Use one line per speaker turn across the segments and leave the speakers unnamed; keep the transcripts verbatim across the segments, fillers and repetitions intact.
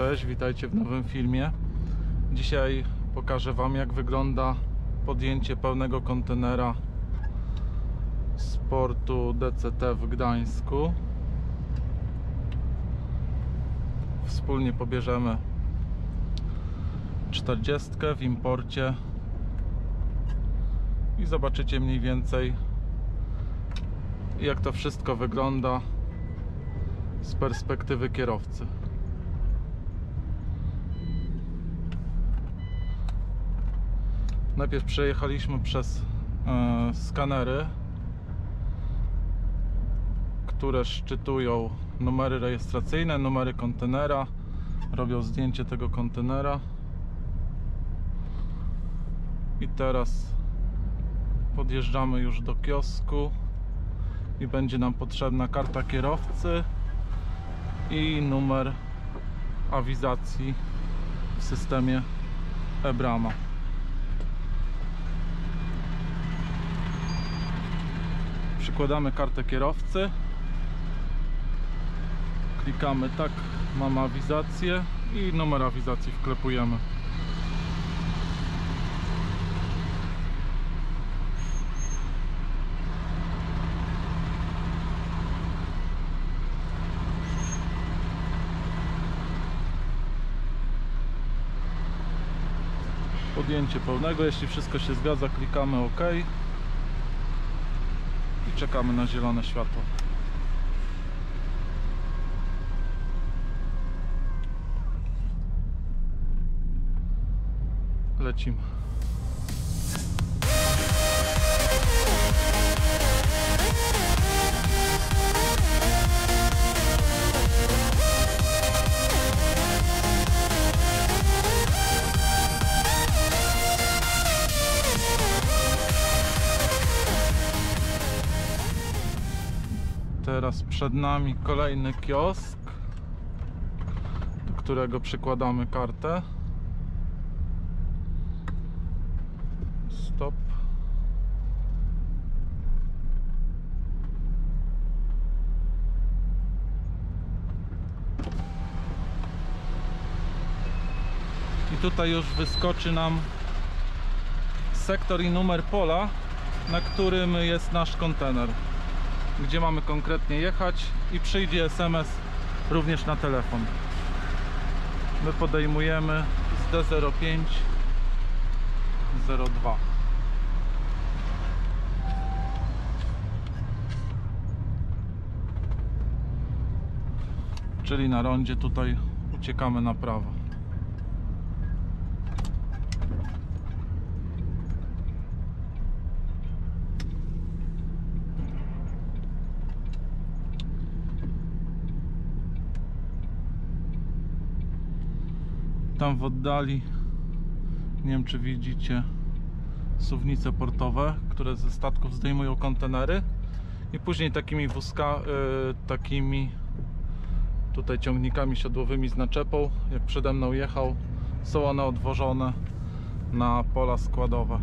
Cześć, witajcie w nowym filmie. Dzisiaj pokażę Wam, jak wygląda podjęcie pełnego kontenera z portu D C T w Gdańsku. Wspólnie pobierzemy czterdziestkę w imporcie i zobaczycie mniej więcej, jak to wszystko wygląda z perspektywy kierowcy. Najpierw przejechaliśmy przez e, skanery, które szczytują numery rejestracyjne, numery kontenera, robią zdjęcie tego kontenera. I teraz podjeżdżamy już do kiosku i będzie nam potrzebna karta kierowcy i numer awizacji w systemie e-brama. Przykładamy kartę kierowcy, klikamy tak, mamy awizację i numer awizacji wklepujemy. Podjęcie pełnego, jeśli wszystko się zgadza, klikamy OK i czekamy na zielone światło. Lecimy. Teraz przed nami kolejny kiosk, do którego przykładamy kartę. Stop. I tutaj już wyskoczy nam sektor i numer pola, na którym jest nasz kontener, gdzie mamy konkretnie jechać, i przyjdzie S M S również na telefon. My podejmujemy z D zero pięć zero dwa. Czyli na rondzie tutaj uciekamy na prawo. Tam w oddali, nie wiem czy widzicie, suwnice portowe, które ze statków zdejmują kontenery i później takimi wózka, yy, takimi tutaj ciągnikami siodłowymi z naczepą, jak przede mną jechał, są one odwożone na pola składowe.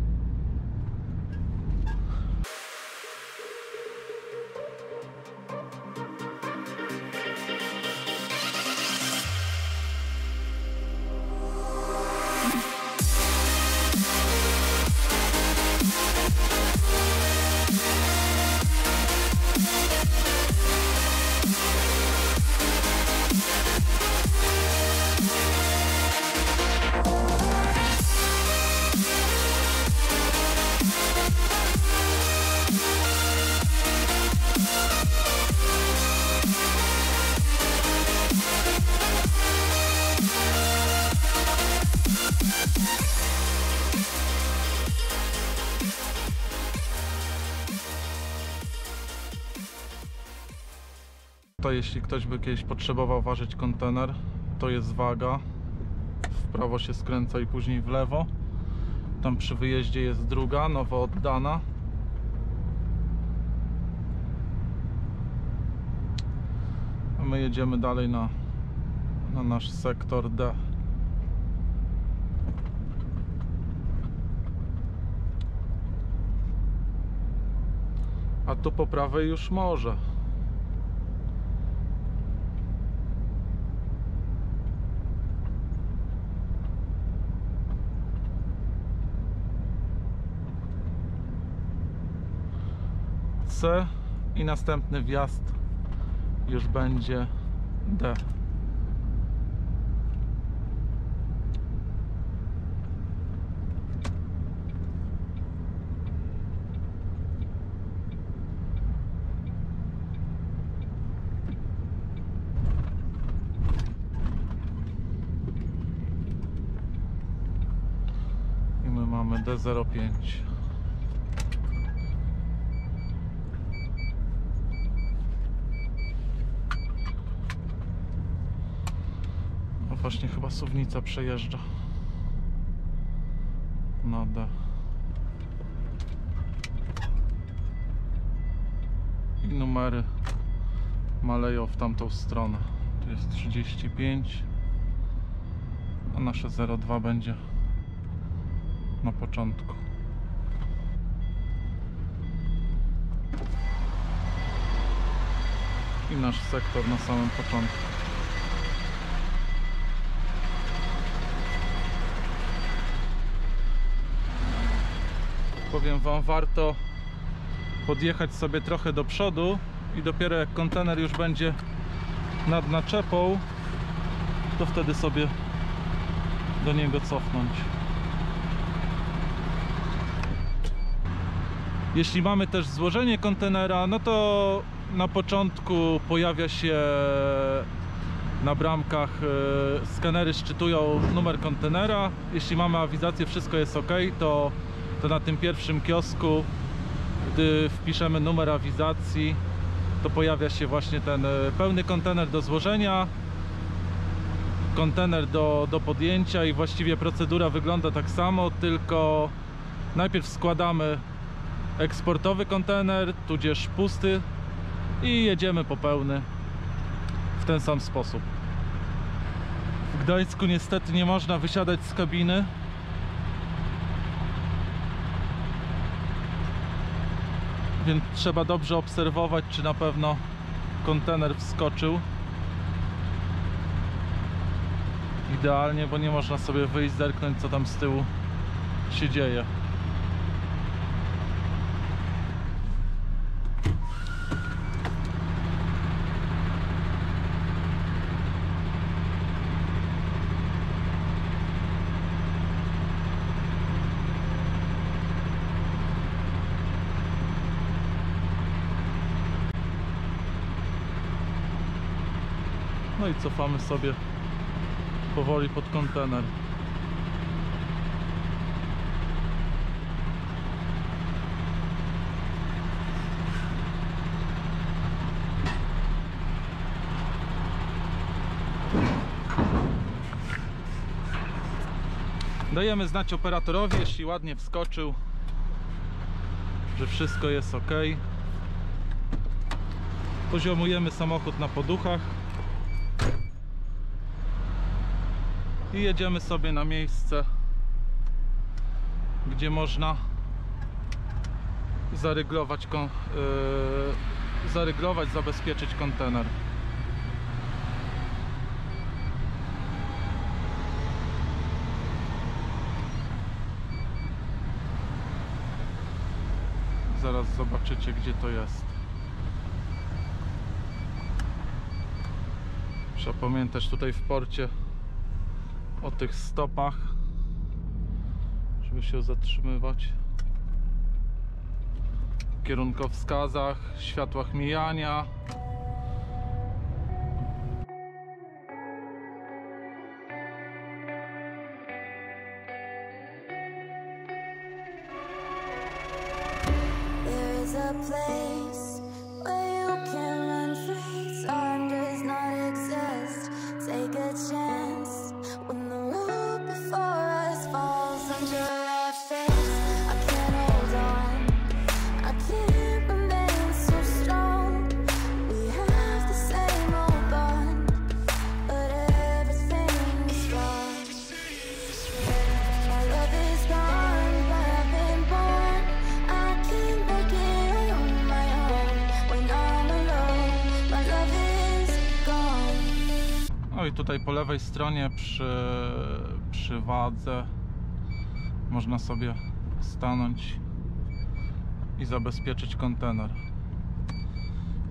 To jeśli ktoś by kiedyś potrzebował ważyć kontener, to jest waga. W prawo się skręca i później w lewo. Tam przy wyjeździe jest druga, nowo oddana. A my jedziemy dalej na, na nasz sektor D. A tu po prawej już morze. C i następny wjazd już będzie D. I my mamy D zero pięć. No właśnie, chyba suwnica przejeżdża na D. I numery maleją w tamtą stronę. Tu jest trzydzieści pięć, a nasze zero dwa będzie na początku. I nasz sektor na samym początku. Powiem wam, warto podjechać sobie trochę do przodu i dopiero jak kontener już będzie nad naczepą, to wtedy sobie do niego cofnąć. Jeśli mamy też złożenie kontenera, no to na początku pojawia się na bramkach, skanery szczytują numer kontenera. Jeśli mamy awizację, wszystko jest ok, to, to na tym pierwszym kiosku, gdy wpiszemy numer awizacji, to pojawia się właśnie ten pełny kontener do złożenia, kontener do, do podjęcia i właściwie procedura wygląda tak samo, tylko najpierw składamy eksportowy kontener, tudzież pusty, i jedziemy po pełny w ten sam sposób. W Gdańsku niestety nie można wysiadać z kabiny. Więc trzeba dobrze obserwować, czy na pewno kontener wskoczył idealnie, bo nie można sobie wyjść, zerknąć, co tam z tyłu się dzieje. No i cofamy sobie powoli pod kontener. Dajemy znać operatorowi, jeśli ładnie wskoczył, że wszystko jest ok. Poziomujemy samochód na poduchach i jedziemy sobie na miejsce, gdzie można zaryglować, yy, zaryglować, zabezpieczyć kontener. Zaraz zobaczycie, gdzie to jest. Trzeba pamiętać tutaj w porcie o tych stopach, żeby się zatrzymywać, kierunkowskazach, światłach mijania. No i tutaj po lewej stronie przy, przy wadze można sobie stanąć i zabezpieczyć kontener.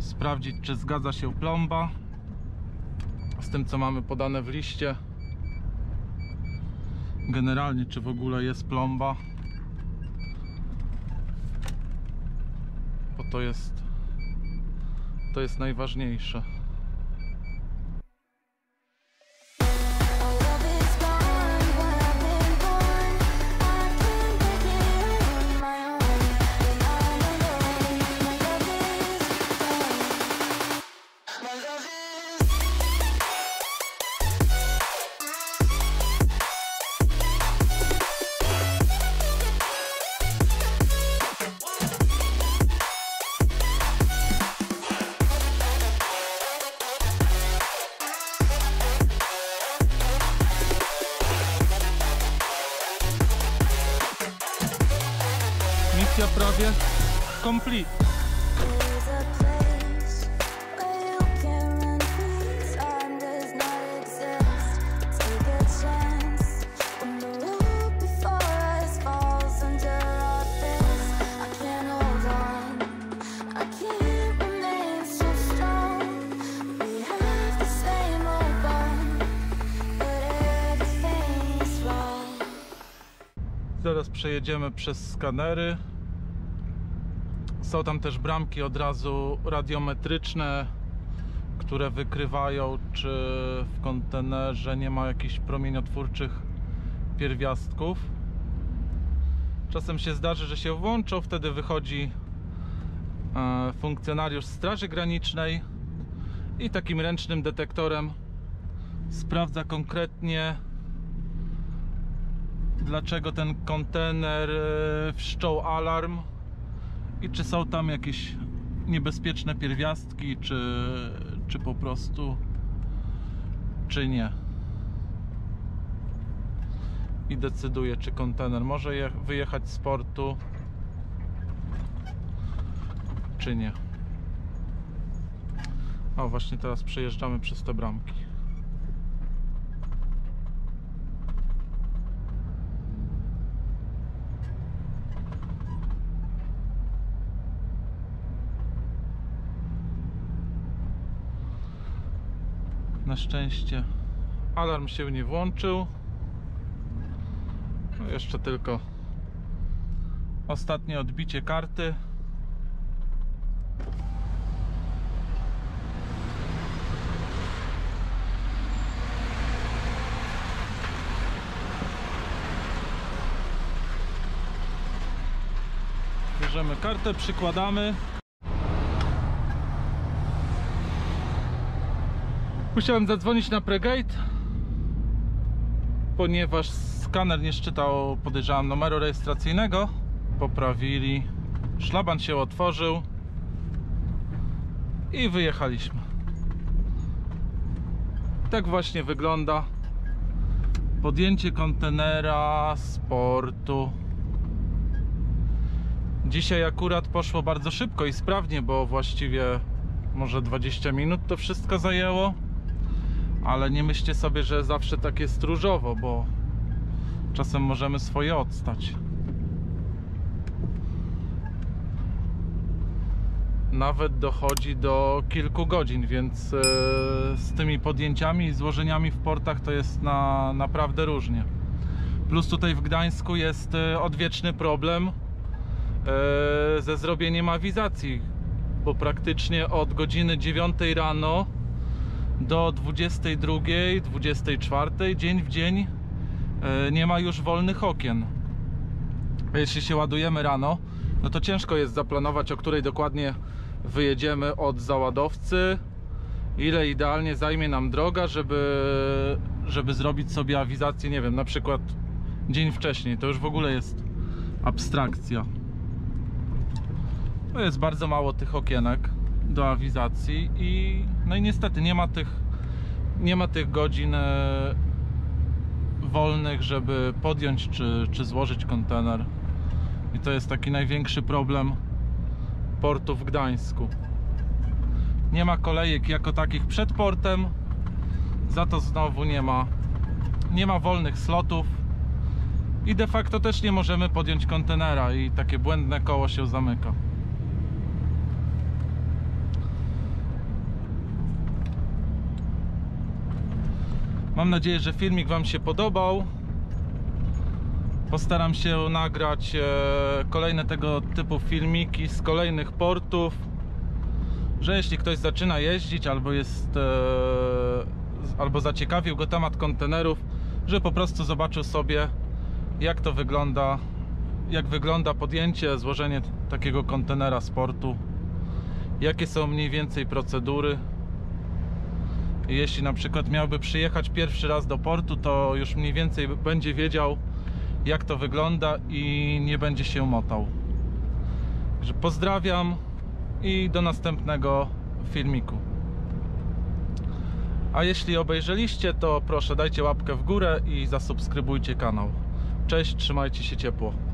sprawdzić, czy zgadza się plomba z tym, co mamy podane w liście. Generalnie, czy w ogóle jest plomba, bo to jest to jest najważniejsze. Misja prawie complete. Zaraz przejedziemy przez skanery. Są tam też bramki od razu radiometryczne, które wykrywają, czy w kontenerze nie ma jakichś promieniotwórczych pierwiastków. Czasem się zdarzy, że się włączą, wtedy wychodzi funkcjonariusz Straży Granicznej i takim ręcznym detektorem sprawdza konkretnie, dlaczego ten kontener wszczął alarm i czy są tam jakieś niebezpieczne pierwiastki, czy, czy po prostu czy nie. I decyduje, czy kontener może je, wyjechać z portu, czy nie. O, właśnie teraz przejeżdżamy przez te bramki. Na szczęście alarm się nie włączył. No jeszcze tylko ostatnie odbicie karty. Bierzemy kartę, przykładamy. Musiałem zadzwonić na Pregate, ponieważ skaner nie szczytał, podejrzewam, numeru rejestracyjnego. Poprawili, szlaban się otworzył i wyjechaliśmy. Tak właśnie wygląda podjęcie kontenera z portu. Dzisiaj akurat poszło bardzo szybko i sprawnie, bo właściwie może dwadzieścia minut to wszystko zajęło. Ale nie myślcie sobie, że zawsze tak jest różowo, bo czasem możemy swoje odstać. Nawet dochodzi do kilku godzin, więc z tymi podjęciami i złożeniami w portach to jest na, naprawdę różnie. Plus tutaj w Gdańsku jest odwieczny problem ze zrobieniem awizacji, bo praktycznie od godziny dziewiątej rano do dwudziestej drugiej, dwudziestej czwartej dzień w dzień nie ma już wolnych okien. Jeśli się ładujemy rano, no to ciężko jest zaplanować, o której dokładnie wyjedziemy od załadowcy, ile idealnie zajmie nam droga, żeby, żeby zrobić sobie awizację, nie wiem, na przykład dzień wcześniej. To już w ogóle jest abstrakcja. To jest bardzo mało tych okienek do awizacji i no i niestety nie ma tych nie ma tych godzin wolnych, żeby podjąć czy, czy złożyć kontener. I to jest taki największy problem portu w Gdańsku. Nie ma kolejek jako takich przed portem, za to znowu nie ma nie ma wolnych slotów i de facto też nie możemy podjąć kontenera i takie błędne koło się zamyka. Mam nadzieję, że filmik Wam się podobał. Postaram się nagrać e, kolejne tego typu filmiki z kolejnych portów, że jeśli ktoś zaczyna jeździć albo jest e, albo zaciekawił go temat kontenerów, że po prostu zobaczył sobie, jak to wygląda, jak wygląda podjęcie, złożenie takiego kontenera z portu, jakie są mniej więcej procedury. I jeśli na przykład miałby przyjechać pierwszy raz do portu, to już mniej więcej będzie wiedział, jak to wygląda i nie będzie się motał. Także pozdrawiam i do następnego filmiku. A jeśli obejrzeliście, to proszę dajcie łapkę w górę i zasubskrybujcie kanał. Cześć, trzymajcie się ciepło.